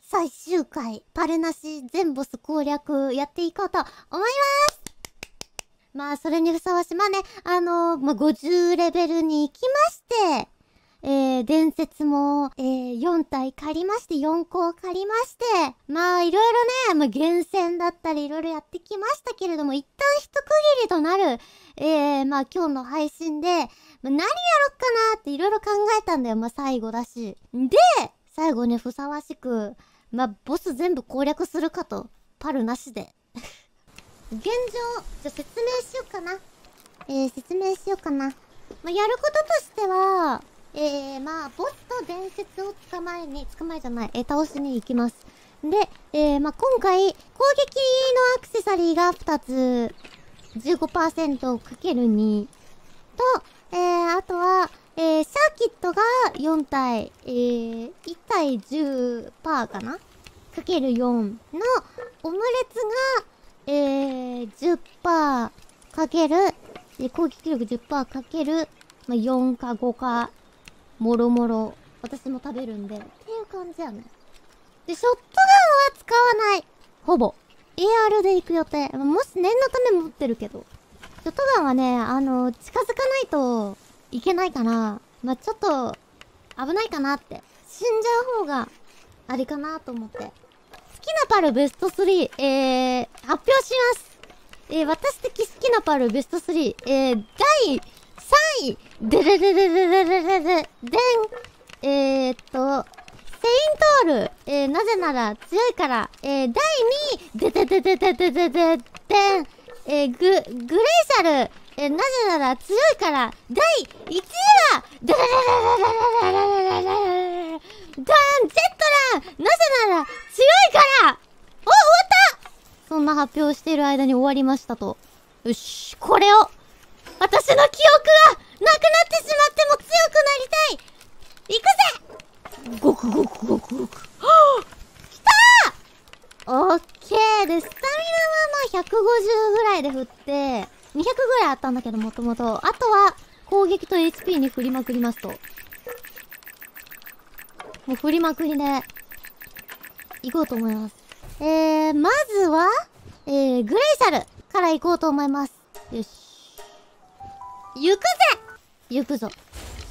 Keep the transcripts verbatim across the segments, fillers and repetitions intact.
最終回、パルなし全ボス攻略やっていこうと思います。まあ、それにふさわしい。まあね、あのー、まあ、ごじゅうレベルに行きまして、えー、伝説も、えー、よん体借りまして、よんこ借りまして、まあ、いろいろね、まあ、厳選だったりいろいろやってきましたけれども、一旦一区切りとなる、えー、まあ、今日の配信で、まあ、何やろっかなっていろいろ考えたんだよ。まあ、最後だし。で、最後ね、ふさわしく、まあ、ボス全部攻略するかと。パルなしで。現状、じゃ、説明しようかな。えー、説明しようかな。まあ、やることとしては、えー、まあ、ボスと伝説を捕まえに、捕まえじゃない、えー、倒しに行きます。で、えー、まあ、今回、攻撃のアクセサリーがふたつ、じゅうごパーセントかけるに、と、えー、あとは、えー、サーキットがよん体、えー、いち体 じゅっパーセント かなかけるよんの、オムレツが、えー、じゅっパーセント かける、えー、攻撃力 じゅっパーセント かける、まあ、よんかごか、もろもろ、私も食べるんで、っていう感じやね。で、ショットガンは使わない。ほぼ。エーアール で行く予定。もし念のため持ってるけど。ショットガンはね、あの、近づかないといけないから、まあ、ちょっと、危ないかなって。死んじゃう方が、あれかなと思って。好きなパルベストスリー、えー、発表します。えー、私的好きなパルベストスリー、えー、だいさんい、でれれれれれれれれ、でん、えーっと、セイントール、えー、なぜなら強いから、えー、だいにい、でででででででで、でん、えー、グ、グレイシャル、えー、なぜなら強いから、だいいちいは、でれれれれれれれれれれれ、ダン、ジェットラン、なぜなら強いから、お、終わったそんな発表している間に終わりましたと。よし、これを、私の記憶がなくなってしまっても強くなりたい。行くぜごくごくごくごく。はぁきたーオッケーで、スタミナはまあひゃくごじゅうぐらいで振って、にひゃくぐらいあったんだけどもともと。あとは、攻撃と エイチピー に振りまくりますと。もう振りまくりで、行こうと思います。えー、まずは、えー、グレイシャルから行こうと思います。よし。行くぜ行くぞ。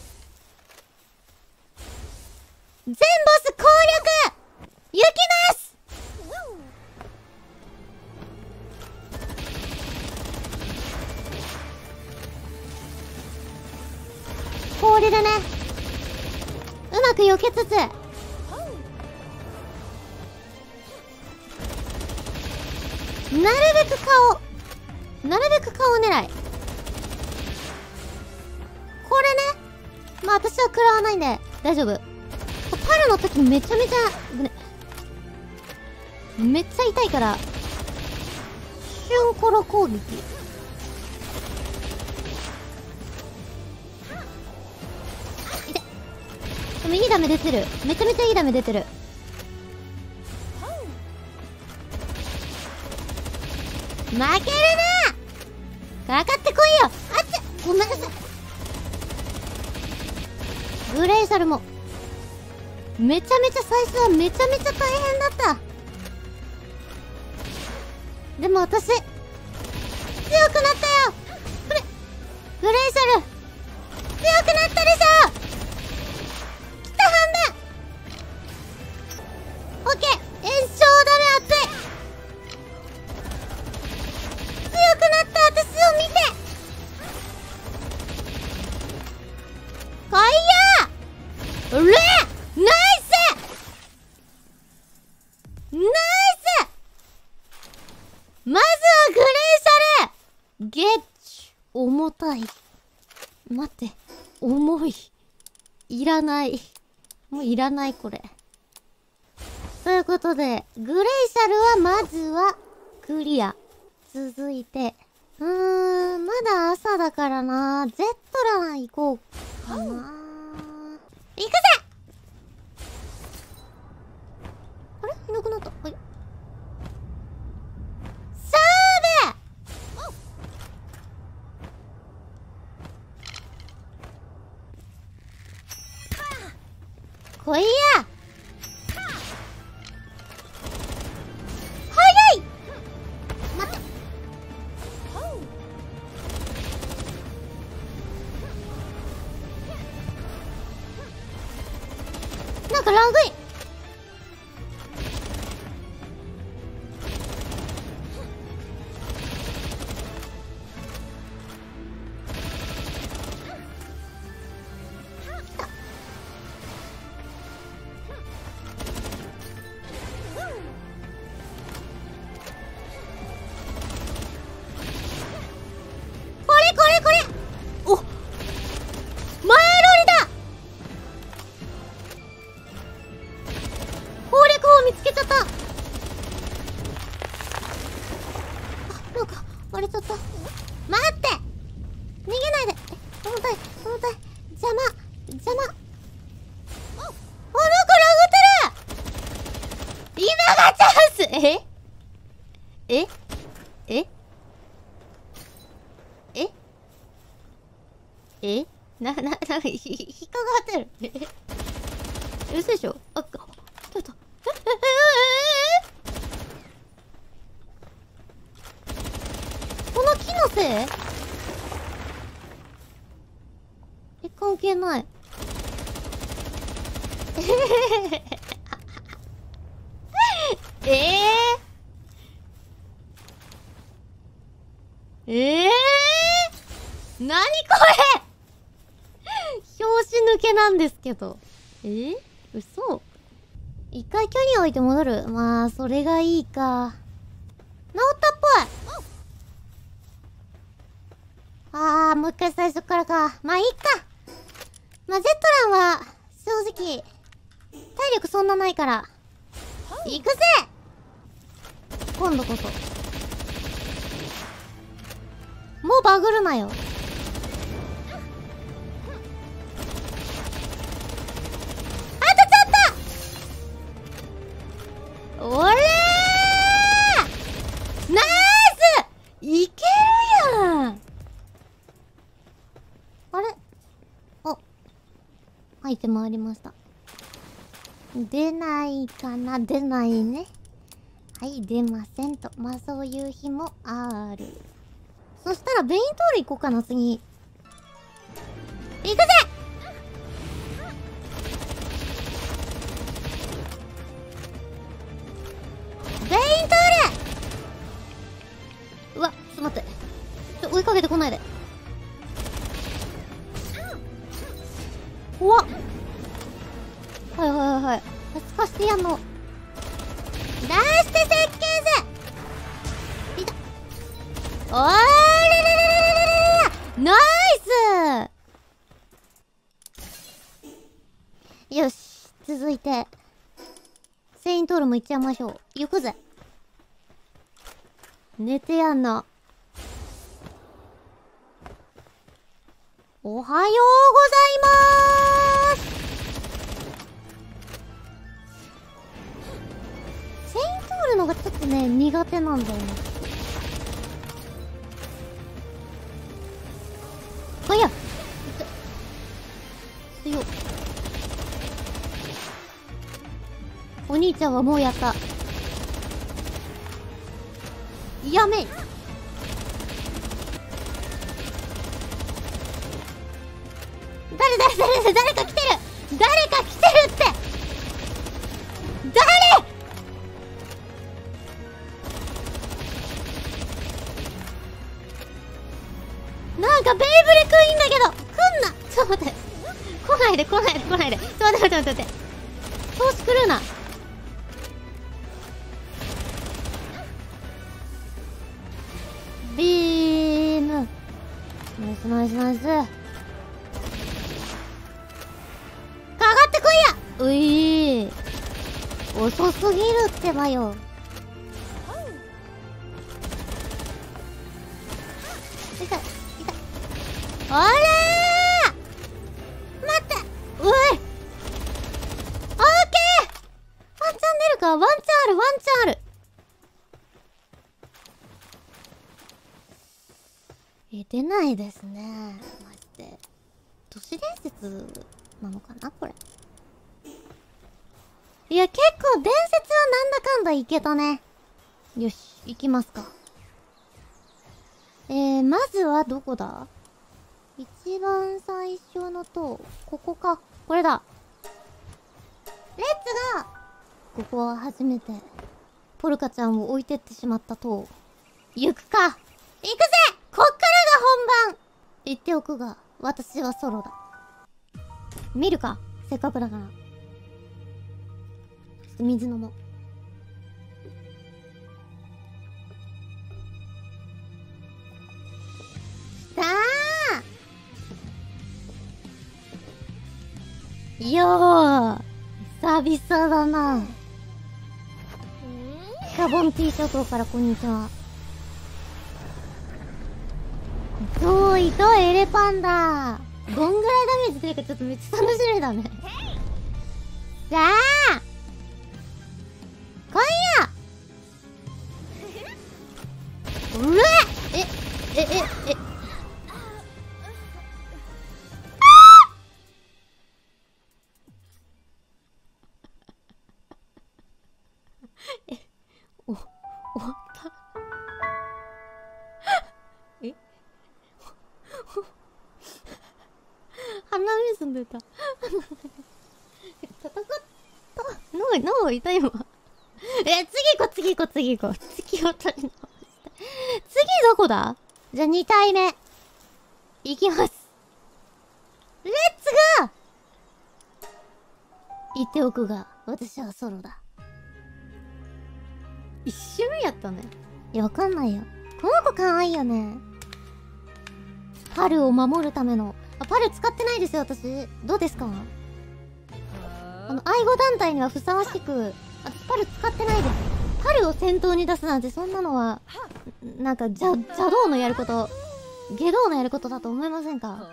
全ボス攻略行きます氷でね、うまく避けつつ、なるべく顔、なるべく顔狙い。これね。まあ私は食らわないんで大丈夫。パルの時めちゃめちゃ、ね、めっちゃ痛いから、瞬コロ攻撃。痛っ。でもいいダメ出てる。めちゃめちゃいいダメ出てる。負けるな！かかってこいよ！あっちゃ！ごめんなさい。グレイシャルも、めちゃめちゃ最初はめちゃめちゃ大変だった。でも私、強くなったよ！これ、グレイシャル、強くなったでしょ！来た半分！オッケー！炎症ダメ熱い！強くなった私を見て！かいやー！うれ！ナイス！ナイス！まずはグレイシャル！ゲッチュ。重たい。待って。重い。いらない。もういらないこれ。ということで、グレイシャルはまずはクリア。続いて、うーん、まだ朝だからな。ゼットラン行こうかな。行くぜ！あれいなくなった。はい。勝負！来いや！ なんかラグい。これこれこれ、お、前乗りだ。攻略法見つけちゃった。あ、なんか割れちゃった。待って、逃げないで。え、重たい重たい、邪魔邪魔。あ、なんかラグってる。今がチャンス。えええええな、な、な、ひ、引っかかってる。え嘘でしょ。あ、ちょっと。え、え、え、え、この木のせい？え、関係ない。ええええー、なにこれ。拍子抜けなんですけど。えー、嘘。一回距離置いて戻る。まあ、それがいいか。治ったっぽい。あー、もう一回最初からか。まあいいか。まあ、ゼットランは、正直、体力そんなないから。行くぜ。今度こそ。もうバグるなよ。おれー、ナイス、いけるやん。あれ、あ、アイテムありました。出ないかな。出ないね。はい、出ませんと。まあそういう日もある。そしたらベイントール行こうかな。次行くぜ。ベイントール。うわ、ちょっと待って。ちょ、追いかけてこないで。怖っ。はいはいはいはい。貸してやんの。出して設計図。いた。おーれれれれれれれ。ナイス。よし、続いてセイントールも行っちゃいましょう。行くぜ。寝てやんな。おはようございまーす。セイントールのがちょっとね苦手なんだよね。あ、いや強っ。お兄ちゃんはもうやった。やめ。誰誰誰誰か来てる。誰か来てるって。誰。なんかベイブレくんいいんだけど、来んな。ちょっと待って。来ないで来ないで来ないで。ちょっと待って待って待って。調子狂うな。ビーム。ナイスナイスナイス。かかってこいや。ういー。遅すぎるってばよ。痛い痛い。あれー、待って。うい。オーケー。ワンチャン出るか。ワンチャンあるワンチャンある。え、出ないですね。マジで。都市伝説なのかなこれ。いや、結構伝説はなんだかんだいけたね。よし、行きますか。えー、まずはどこだ？一番最初の塔。ここか。これだ。 ここは初めてポルカちゃんを置いてってしまったと行くか。行くぜ。こっからが本番。言っておくが私はソロだ。見るか、せっかくだから。ちょっと水飲もう。さあよー、久々だな。カボン T 諸島からこんにちは。ゾーイとエレパンダ。どんぐらいダメージ出るかちょっとめっちゃ楽しみだね。さあ今夜うれえええええお、終わったえ鼻水出た戦った脳、脳痛いわえ、次行こう、次行こう、次行こう。次を取り直して。次どこだ？じゃあに体目。行きます。レッツゴー！言っておくが、私はソロだ。一瞬やったね。いや、わかんないよ。この子かわいいよね。パルを守るための。あ、パル使ってないですよ、私。どうですか？あの、愛護団体にはふさわしく、私パル使ってないです。パルを先頭に出すなんてそんなのは、なんか邪、邪道のやること、下道のやることだと思いませんか？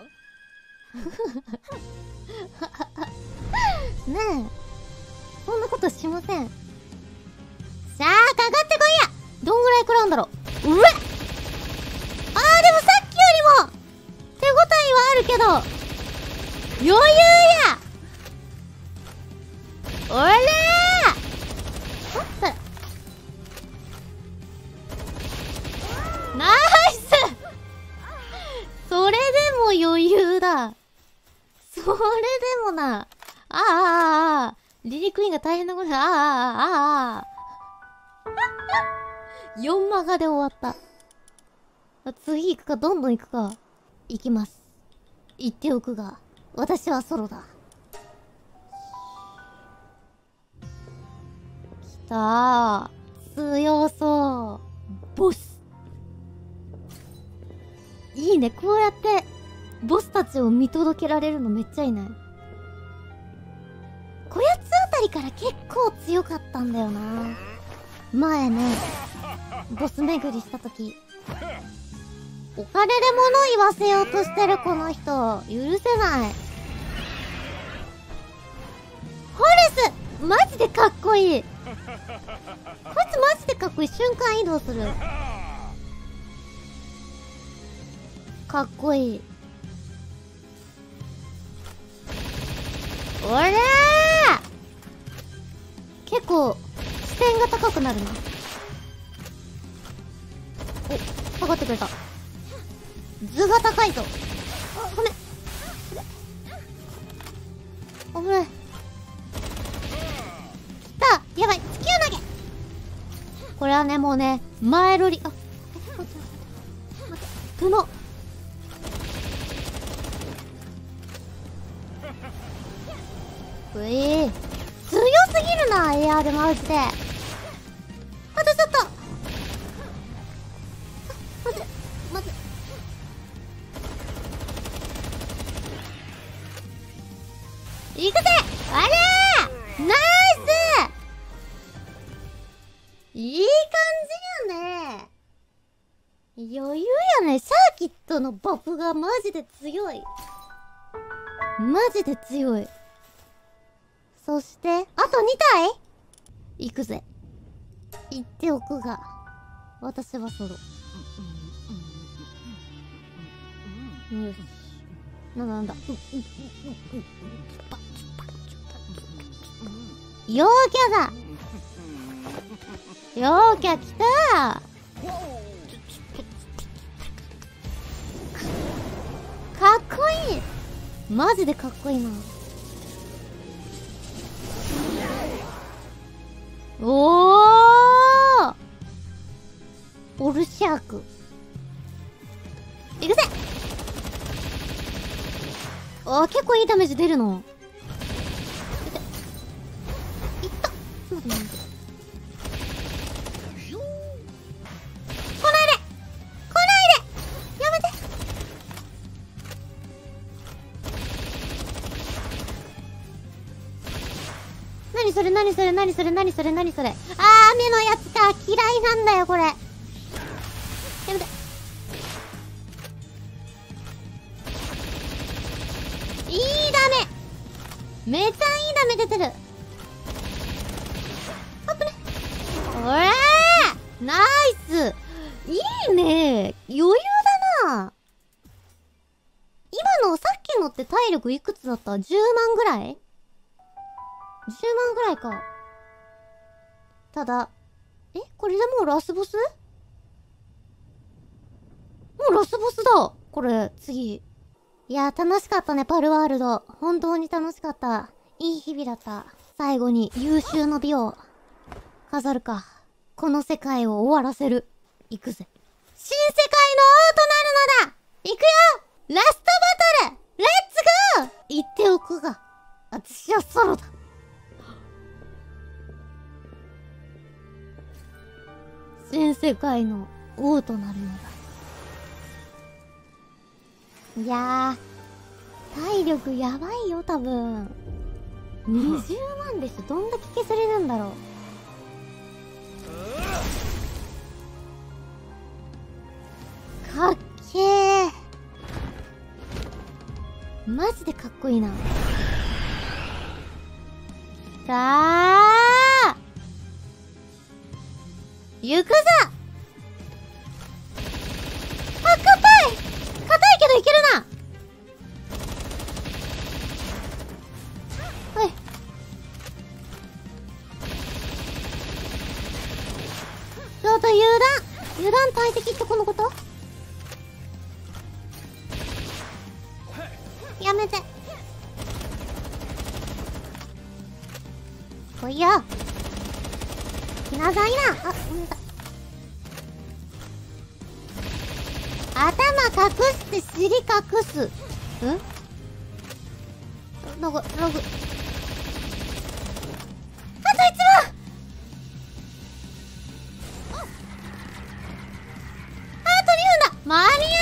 ねえ。そんなことしません。さあ、かかってこいや！どんぐらい食らうんだろう。うえっ！あー、でもさっきよりも、手応えはあるけど、余裕や！おらー！あっ、ナイス！それでも余裕だ。それでもな。ああああああ。リリークイーンが大変なことだ。ああああああ。よんマガで終わった。次行くか、どんどん行くか。行きます。言っておくが、私はソロだ。きたー。強そう。ボス。いいね。こうやって、ボスたちを見届けられるのめっちゃいいね。こやつあたりから結構強かったんだよな。前ね、ボス巡りしたとき。お金で物言わせようとしてるこの人、許せない。ホレスマジでかっこいい。こいつマジでかっこいい。瞬間移動する。かっこいい。おらー！結構視点が高くなるな。お、下がってくれた。図が高いぞ。ごめん。危ない。来た！やばい！地球投げ！これはね、もうね、前ロリ、あ、待って、雲。うえー、強すぎるな、エアーでマジで。あとちょっと。あ、待って、待って。いくぜ！あれー！ナイス！いい感じやね。余裕やね。サーキットのバフがマジで強い。マジで強い。そして、あとに体？行くぜ。言っておくが、私はソロ。よし。なんだなんだ。陽キャだ！陽キャ来たー！かっこいい！マジでかっこいいな。 タク。いくぜ。あー、結構いいダメージ出るの。いった。ちょっと待って。来ないで来ないでやめて。何それ何それ何それ何それ何それ。あー、雨のやつか。嫌いなんだよこれ。やめて。いいダメ。めちゃいいダメ出てる。あぶね。おらー、ナイス。いいね。余裕だな。今のさっきのって体力いくつだった？ じゅう 万ぐらい？ じゅう 万ぐらいか。ただ、え、これでもうラスボス？もうラスボスだこれ、次。いやー、楽しかったね、パルワールド。本当に楽しかった。いい日々だった。最後に優秀の美を飾るか。この世界を終わらせる。行くぜ。新世界の王となるのだ。行くよ。ラストバトルレッツゴー。言っておくが、私はソロだ。新世界の王となるのだ。いやー、体力やばいよ、多分。にじゅうまんでしょ。どんだけ削れるんだろう。かっけー。マジでかっこいいな。さあ行くぞ。あ、硬い硬いけどいけるな。はい。ちょっと油断油断大敵ってこのこと？やめて。来いよ。来なさいな。あ、うんだ。頭隠して尻隠す。ん？なんか、なんか。あといつもあとにふんだ。間に合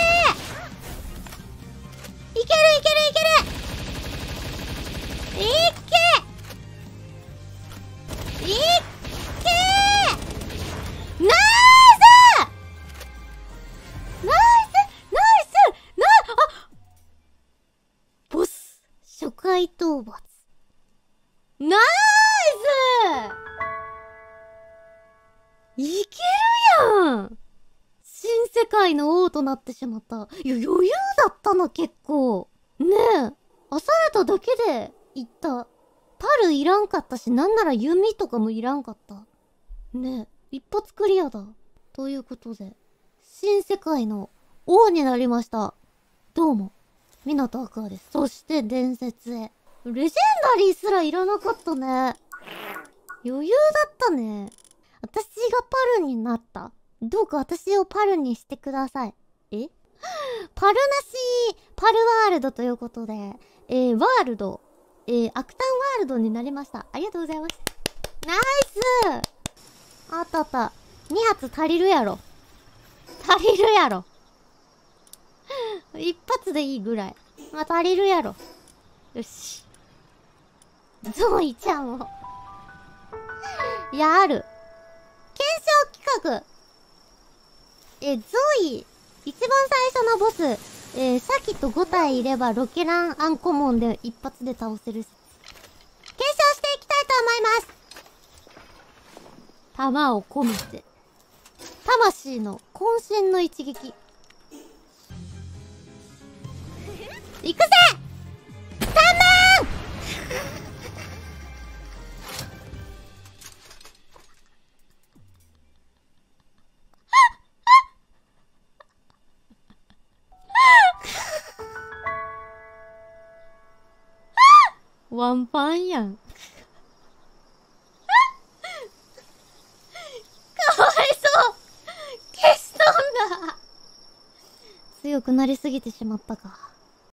えー。いけるいけるいける。いっけいっけー。ナイスナイスナイスナイス。あ、ボス初回討伐。ナイス。いけるやん。新世界の王となってしまった。いや、余裕だったな、結構。ねえ。アサルタだけでいった。パルいらんかったし、なんなら弓とかもいらんかった。ねえ。一発クリアだ。ということで、新世界の王になりました。どうも、港アクアです。そして伝説へ。レジェンダリーすらいらなかったね。余裕だったね。私がパルになった。どうか私をパルにしてください。えパルなし、パルワールドということで、えー、ワールド、えー、アクタンワールドになりました。ありがとうございます。ナイス。あったあった。に発足りるやろ。足りるやろ。一発でいいぐらい。まあ、足りるやろ。よし。ゾイちゃんを。いや、ある。検証企画。え、ゾイ、一番最初のボス、えー、サキとご体いればロケランアンコモンで一発で倒せる。検証していきたいと思います。弾を込めて。魂の渾身の一撃。いくぜ !さん 万ワンパンやん。かわいそう。消しと強くなりすぎてしまったか。